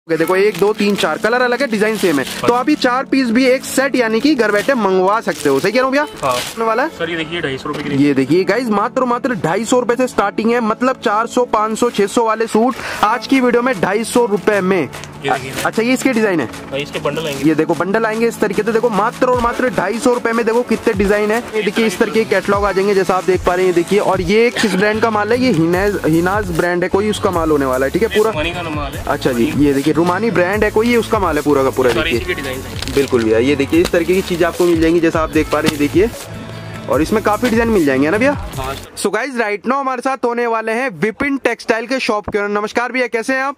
देखो 1 2 3 4 कलर अलग है, डिजाइन सेम है। तो आप ये 4 पीस भी एक सेट यानी कि घर बैठे मंगवा सकते हो। सही कह रहा हूँ भैया? हाँ। वाला है सर ये देखिए 250 रुपए की। ये देखिए गाइज मात्र 250 रुपए से स्टार्टिंग है, मतलब 400 500 600 वाले सूट आज की वीडियो में 250 रुपए में। अच्छा ये इसके डिजाइन है, इसके बंडल आएंगे। ये देखो बंडल आएंगे इस तरीके से। देखो मात्र और मात्र 250 रुपए में देखो कितने डिजाइन है। ये देखिए इस तरीके के कैटलॉग आ जाएंगे जैसा आप देख पा रहे हैं। ये देखिए, और ये किस ब्रांड का माल है? ये हिनाज ब्रांड है, कोई उसका माल होने वाला है। ठीक है पूरा। अच्छा जी, ये देखिए रुमानी ब्रांड है कोई, ये उसका माल है पूरा का पूरा। देखिए बिल्कुल भैया, ये देखिए इस तरीके की चीज आपको मिल जाएंगी जैसा आप देख पा रहे हैं। देखिए और इसमें काफी डिजाइन मिल जाएंगे ना भैया। सो गाइज राइट नाउ हमारे साथ होने वाले हैं विपिन टेक्सटाइल के शॉप के। नमस्कार भैया, कैसे हैं आप?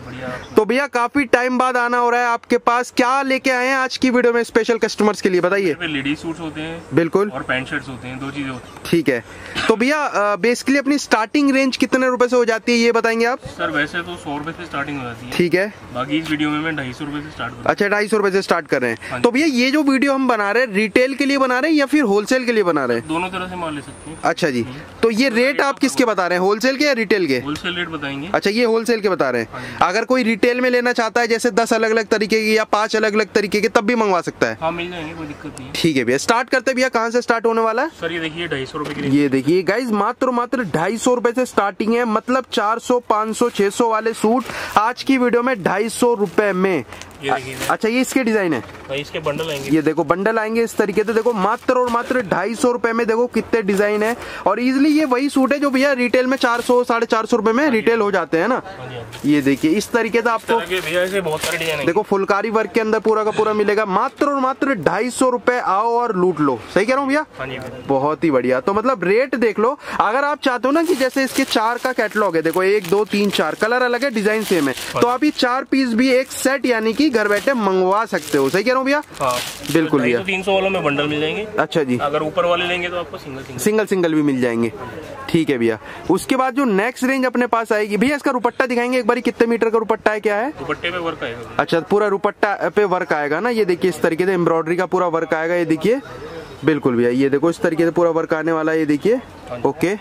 तो भैया काफी टाइम बाद आना हो रहा है आपके पास, क्या लेके आए हैं आज की वीडियो में स्पेशल कस्टमर्स के लिए, बताइए। लेडीज सूट्स होते हैं बिल्कुल, और पैंट शर्ट्स होते हैं, दो चीजें होती हैं। ठीक है, तो भैया बेसिकली अपनी स्टार्टिंग रेंज कितने रुपए से हो जाती है ये बताएंगे आप? सर वैसे तो 100 रुपए से स्टार्टिंग हो जाती है। ठीक है, बाकी इस वीडियो में मैं 250 रुपए से स्टार्ट कर। अच्छा 250 रुपए से स्टार्ट कर रहे हैं। तो भैया ये जो वीडियो हम बना रहे हैं रिटेल के लिए बना रहे हैं या फिर होलसेल के लिए बना रहे हैं? दोनों तरह से ले सकते हैं। अच्छा जी, तो ये रेट आप किसके बता रहे हैं, होलसेल के या रिटेल के? होलसेल रेट बताएंगे। अच्छा ये होलसेल के बता रहे हैं। अगर कोई रिटेल में लेना चाहता है जैसे 10 अलग अलग तरीके की या 5 अलग अलग तरीके के, तब भी मंगवा सकता है? हाँ मिल जाएंगे, कोई दिक्कत नहीं है। ठीक है भैया, स्टार्ट करते भैया, कहाँ से स्टार्ट होने वाला है? सर ये देखिए 250 रुपए की। ये देखिए गाइज मात्र 250 रुपए से स्टार्टिंग है, मतलब 400 500 600 वाले सूट आज की वीडियो में 250 रुपए में। अच्छा ये इसके डिजाइन है, इसके बंडल आएंगे। ये देखो बंडल आएंगे इस तरीके से। देखो मात्र और मात्र 250 रुपए में देखो कितने डिजाइन है, और इजिली ये वही सूट है जो भैया रिटेल में 400 450 रुपए में रिटेल हो जाते हैं ना। ये देखिए इस तरीके से आपको बहुत सारे डिजाइन देखो फुलकारी वर्क के अंदर पूरा का पूरा मिलेगा, मात्र और मात्र 250 रुपए। आओ और लूट लो। सही कह रहा हूँ भैया? बहुत ही बढ़िया। तो मतलब रेट देख लो, अगर आप चाहते हो ना कि जैसे इसके 4 का कैटलॉग है, देखो 1 2 3 4 कलर अलग है, डिजाइन सेम है, तो आप ये 4 पीस भी एक सेट यानी कि घर बैठे मंगवा सकते हो। सही कह रहा हूँ भैया? हाँ बिल्कुल भैया। 300 वालों में बंडल मिल जाएंगे। अच्छा जी, अगर ऊपर वाले लेंगे तो आपको सिंगल भी मिल जाएंगे। ठीक है भैया, उसके बाद जो नेक्स्ट रेंज अपने पास आएगी भैया, इसका दुपट्टा दिखाएंगे एक बार, कितने मीटर का दुपट्टा है, क्या है? दुपट्टे पे वर्क आएगा। अच्छा पूरा दुपट्टा पे वर्क आएगा ना। ये देखिए इस तरीके से एम्ब्रॉयडरी का पूरा वर्क आएगा। ये देखिए बिल्कुल भैया, ये देखो इस तरीके से पूरा वर्क आने वाला है। ये देखिए ओके।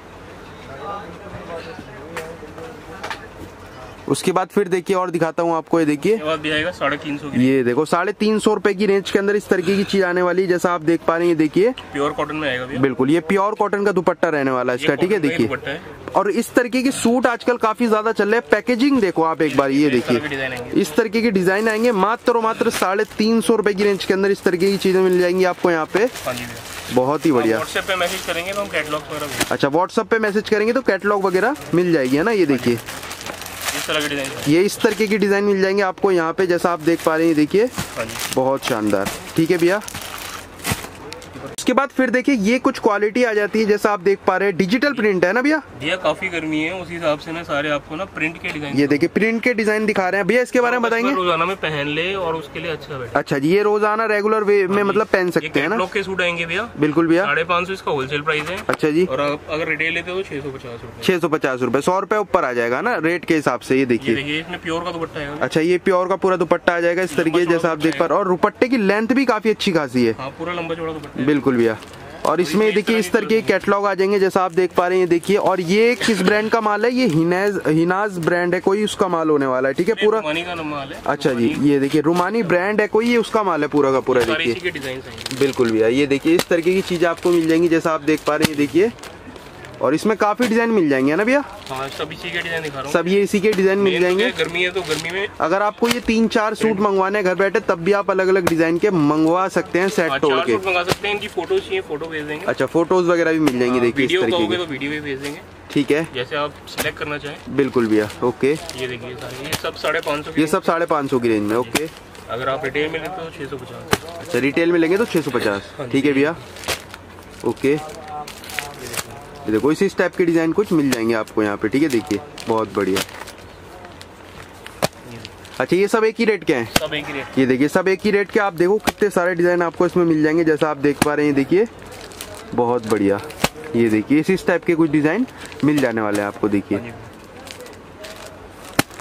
उसके बाद फिर देखिए और दिखाता हूँ आपको। ये देखिए 350। ये देखो 350 रुपए की रेंज के अंदर इस तरीके की चीज आने वाली है जैसा आप देख पा रहे हैं। ये देखिए प्योर कॉटन में आएगा। बिल्कुल, ये प्योर कॉटन का दुपट्टा रहने वाला है इसका। ठीक है देखिए, और इस तरीके के सूट आजकल काफी ज्यादा चल रहे हैं। पैकेजिंग देखो आप एक बार, ये देखिए इस तरीके की डिजाइन आएंगे, मात्र और मात्र 350 रुपए की रेंज के अंदर इस तरीके की चीजें मिल जाएंगी आपको यहाँ पे। बहुत ही बढ़िया। व्हाट्सएप पे मैसेज करेंगे तो हम कैटलॉग वगैरह। अच्छा व्हाट्सएप पे मैसेज करेंगे तो कैटलॉग वगैरह मिल जाएगी, है ना। ये देखिए ये इस तरीके की डिजाइन मिल जाएंगे आपको यहाँ पे जैसा आप देख पा रहे हैं। देखिए बहुत शानदार। ठीक है भैया, उसके बाद फिर देखिए ये कुछ क्वालिटी आ जाती है जैसा आप देख पा रहे हैं, डिजिटल प्रिंट है ना भैया। भैया काफी गर्मी है, उस हिसाब से ना सारे आपको ना प्रिंट के डिजाइन। ये देखिए प्रिंट के डिजाइन दिखा रहे हैं भैया, इसके बारे में बताएंगे। रोजाना में पहन ले और उसके लिए अच्छा बैठे। अच्छा जी, ये रोजाना रेगुलर वे में मतलब पहन सकते हैं ना। के सूट आएंगे भैया। बिल्कुल भैया, 550 इसका होलसेल प्राइस है। अच्छा जी, और अगर रिटेल लेते हो तो 650 रुपए। 650 रुपए, 100 रुपए ऊपर आ जाएगा ना रेट के हिसाब से। ये देखिए इसमें प्योर का दुपट्टा है। अच्छा ये प्योर का पूरा दुपट्टा आ जाएगा इस तरीके जैसा आप देख पा रहे हैं, और दुपट्टे की लेंथ भी काफी अच्छी खासी है। पूरा लंबा चौड़ा दुपट्टा। बिल्कुल भैया, और इसमें देखिए इस तरह के कैटलॉग आ जाएंगे जैसा आप देख पा रहे हैं। देखिए, और ये किस ब्रांड का माल है? ये हिनाज ब्रांड है कोई, उसका माल होने वाला है। ठीक है पूरा। अच्छा जी, ये देखिए रुमानी ब्रांड है कोई, ये उसका माल है पूरा का पूरा। देखिए बिल्कुल भैया, ये देखिए इस तरीके की चीजें आपको मिल जाएंगी जैसा आप देख पा रहे हैं। देखिए, और इसमें काफी डिजाइन मिल जाएंगे ना भैया। हाँ, सब इसी के डिजाइन दिखा रहा हूं। सब ये इसी के डिजाइन मिल जाएंगे। गर्मी है तो गर्मी में अगर अगर आपको ये 3-4 सूट मंगवाने घर बैठे, तब भी आप अलग अलग डिजाइन के मंगवा सकते हैं सेट तोड़ के। मंगा सकते हैं, इनकी फोटोज चाहिए फोटो भेज देंगे। अच्छा फोटोज वगैरह भी मिल जाएंगी। देखिए वीडियो कहोगे तो वीडियो भी भेज देंगे। ठीक है, जैसे आप सिलेक्ट करना चाहें। बिल्कुल भैया ओके। ये देखिए ये सब 550। ये सब 550 की रेंज में ओके। अगर आप रिटेल में लेते हो 650। अच्छा रिटेल में लेंगे तो 650। ठीक है भैया ओके। ये देखो इस टाइप के डिजाइन कुछ मिल जाएंगे आपको यहाँ पे। ठीक है देखिए बहुत बढ़िया। अच्छा ये सब एक ही रेट के हैं? सब एक ही रेट। ये देखिए सब एक ही रेट के। आप देखो कितने सारे डिजाइन आपको इसमें मिल जाएंगे जैसा आप देख पा रहे हैं। देखिए बहुत बढ़िया। ये देखिए इस टाइप के कुछ डिजाइन मिल जाने वाले हैं आपको। देखिए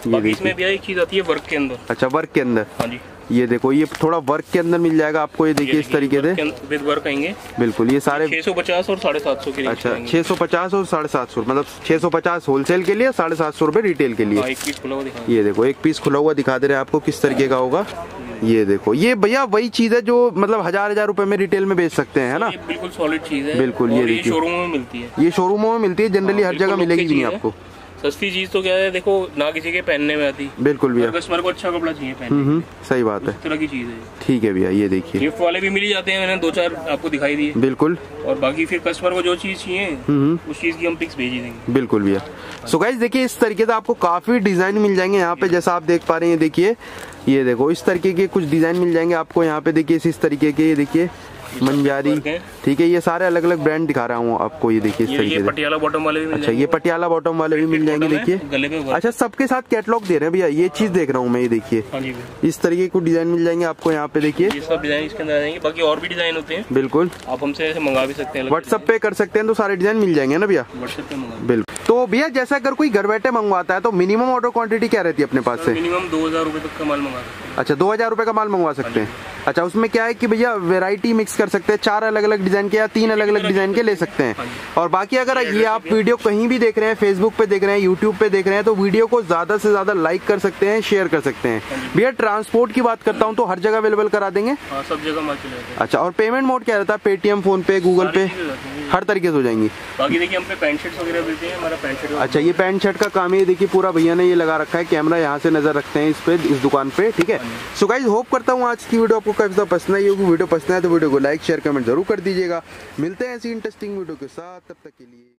बाकी इसमें भी एक चीज आती है वर्क के अंदर। अच्छा, वर्क के अंदर। हाँ जी, ये देखो ये थोड़ा वर्क के अंदर मिल जाएगा आपको, ये देखिए इस तरीके से विद वर्क आएंगे। बिल्कुल, ये सारे 650 और 750 के लिए। अच्छा, 650 और 750, मतलब 650 होलसेल के लिए, 750 रुपए रिटेल के लिए। एक पीस खुला हुआ दिखा, ये देखो एक पीस खुला हुआ दिखा दे रहे हैं आपको किस तरीके का होगा। ये देखो, ये भैया वही चीज है जो मतलब हजार रुपए में रिटेल में बेच सकते हैं, है ना? बिल्कुल सॉलिड चीज है। बिल्कुल, ये देखिए शोरूमों में मिलती है, ये शोरूमों में मिलती है, जनरली हर जगह मिलेगी नहीं आपको। सस्ती चीज तो क्या है, देखो ना किसी के पहनने में आती। बिल्कुल भैया, कस्टमर को अच्छा कपड़ा चाहिए पहनने। सही बात है, इस तरह की चीज है। ठीक है भैया, ये देखिए गिफ्ट वाले भी मिल जाते हैं, मैंने 2-4 आपको दिखाई दिए। बिल्कुल, और बाकी फिर कस्टमर को जो चीज चाहिए उस चीज की हम पिक्स भेज देंगे। बिल्कुल भैया। सो गाइस देखिए इस तरीके से आपको काफी डिजाइन मिल जाएंगे यहाँ पे, जैसा आप देख पा रहे हैं। देखिए ये देखो इस तरीके के कुछ डिजाइन मिल जाएंगे आपको यहाँ पे। देखिए इस तरीके के, ये देखिए मंजारी, ठीक है, ये सारे अलग अलग ब्रांड दिखा रहा हूँ आपको। ये देखिए इस तरीके से पटियाला बॉटम वाले भी मिल अच्छा, ये पटियाला बॉटम वाले भी मिल जाएंगे। देखिए गले पे अच्छा, सबके साथ कैटलॉग दे रहे हैं भैया, ये चीज देख रहा हूँ मैं। ये देखिए इस तरीके के डिजाइन मिल जाएंगे आपको यहाँ पे। देखिए ये सब डिजाइन इसके अंदर आ जाएंगे, बाकी और भी डिजाइन होते हैं। बिल्कुल, आप हमसे ऐसे मंगा भी सकते हैं, व्हाट्सएप पे कर सकते हैं तो सारे डिजाइन मिल जाएंगे ना भैया? व्हाट्सएप पे मंगा। बिल्कुल। तो भैया जैसा अगर कोई घर बैठे मंगवाता है तो मिनिमम ऑर्डर क्वांटिटी क्या रहती है अपने पास से? मिनिमम 2000 रुपए तक का माल मंगा सकते हैं। अच्छा, 2000 रुपए का माल मंगवा सकते हैं। अच्छा, उसमें क्या है कि भैया वैरायटी मिक्स कर सकते हैं, 4 अलग अलग डिजाइन के या 3 अलग अलग डिजाइन के ले सकते हैं। और बाकी अगर ये आप वीडियो कहीं भी देख रहे हैं, फेसबुक पे देख रहे हैं, यूट्यूब पे देख रहे हैं, तो वीडियो को ज्यादा से ज्यादा लाइक कर सकते हैं, शेयर कर सकते हैं। भैया ट्रांसपोर्ट की बात करता हूँ तो हर जगह अवेलेबल करा देंगे? सब जगह माल चलेगा। अच्छा, और पेमेंट मोड क्या रहता है? पेटीएम, फोन पे, गूगल पे, हर तरीके से हो जाएंगी। बाकी देखिए हम पे पैंट शर्ट वगैरह देते हैं, हमारा पैंट शर्ट। अच्छा, ये पैंट शर्ट का काम है। देखिए पूरा भैया ने ये लगा रखा है, कैमरा यहाँ से नजर रखते हैं इस पे, इस दुकान पे, ठीक है। सो गाइस होप करता हूँ आज की वीडियो आपको काफी ज्यादा पसंद आई होगी। वीडियो पसंद है तो वीडियो को लाइक शेयर कमेंट जरूर कर दीजिएगा। मिलते हैं ऐसी इंटरेस्टिंग वीडियो के साथ, तब तक के लिए।